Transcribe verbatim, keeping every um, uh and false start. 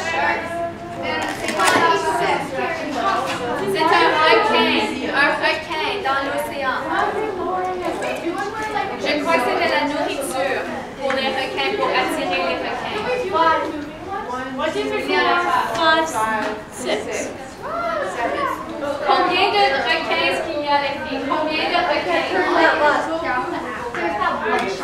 C'est un requin, un requin dans l'océan. Je crois que c'est de la nourriture pour les requins, pour attirer les requins. Six. Combien de requins est-ce qu'il y a, les filles? Combien de requins?